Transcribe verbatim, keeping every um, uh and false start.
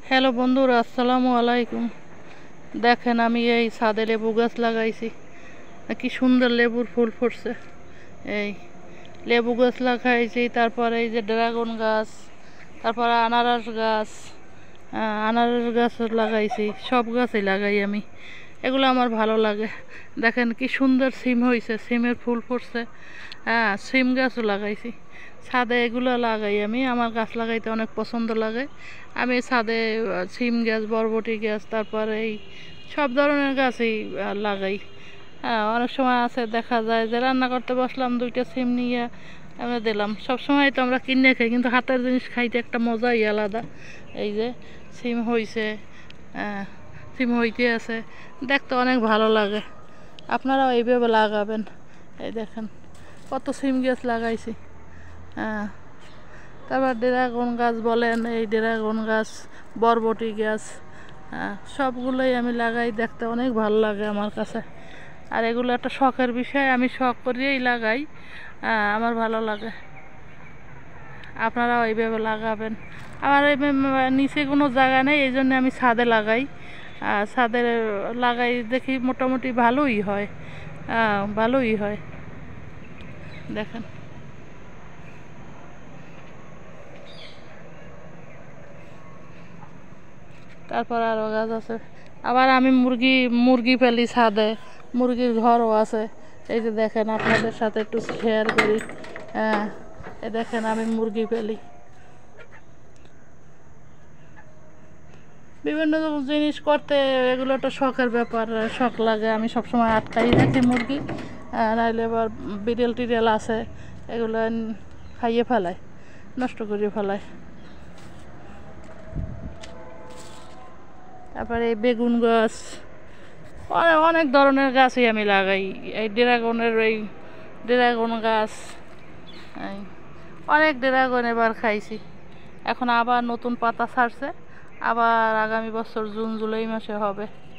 Hello বন্ধুরা, আসসালামু আলাইকুম। দেখেন আমি এই ছাদে লেবু গাছ লাগাইছি, কি সুন্দর লেবুর ফুল ফুটছে। এই লেবু গাছ লাগাইছি, তারপরে এই যে ড্রাগন গাছ, তারপরে আনারস গাছ, আনারস গাছ লাগাইছি। সব গাছই লাগাই আমি, এগুলো আমার ভালো লাগে। দেখেন কি সুন্দর সিম হয়েছে, সিমের ফুল ফুটছে। হ্যাঁ, সিম গাছও লাগাইছি ছাদে। এগুলো লাগাই আমি, আমার গাছ লাগাইতে অনেক পছন্দ লাগে। আমি ছাদে সিম গাছ, বরবটি গাছ, তারপরে এই সব ধরনের গাছই লাগাই। হ্যাঁ, অনেক সময় আছে দেখা যায় যে রান্না করতে বসলাম, দুইটা সিম নিয়ে আমি দিলাম। সব সময় তো আমরা কিনে খাই, কিন্তু হাতের জিনিস খাইতে একটা মজাই আলাদা। এই যে সিম হয়েছে, সিম হইতে আছে, দেখতে অনেক ভালো লাগে। আপনারাও এইভাবে লাগাবেন। এই দেখেন কত সিম গাছ লাগাইছি। হ্যাঁ, তারপর ড্রাগন গাছ বলেন, এই ড্রাগন গাছ, বরবটি গাছ, হ্যাঁ সবগুলোই আমি লাগাই, দেখতে অনেক ভালো লাগে আমার কাছে। আর এগুলো একটা শখের বিষয়, আমি শখ করিয়েই লাগাই, আমার ভালো লাগে। আপনারাও এইভাবে লাগাবেন। আমার এই নিচে কোনো জায়গা নেই, এই জন্য আমি ছাদে লাগাই। ছাদে লাগাই দেখি মোটামুটি ভালোই হয়, ভালোই হয়। দেখেন তারপর আরও গাছ আছে। আবার আমি মুরগি মুরগি ফেলি ছাদে, মুরগির ঘরও আছে। এই যে দেখেন, আপনাদের সাথে একটু শেয়ার করি। হ্যাঁ, এই দেখেন আমি মুরগি ফেলি। বিভিন্ন জিনিস করতে এগুলো একটা শখের ব্যাপার, শখ লাগে। আমি সবসময় আটকাই রাখি মুরগি, নাইলে আবার বিড়াল টিড়াল আছে, এগুলো খাইয়ে ফেলায়, নষ্ট করে ফেলায়। তারপরে এই বেগুন গাছ, অনেক অনেক ধরনের গাছই আমি লাগাই। এই ড্রাগনের এই ড্রাগন গাছ, এই অনেক ড্রাগন এবার খাইছি। এখন আবার নতুন পাতা ছাড়ছে, আবার আগামী বছর জুন জুলাই মাসে হবে।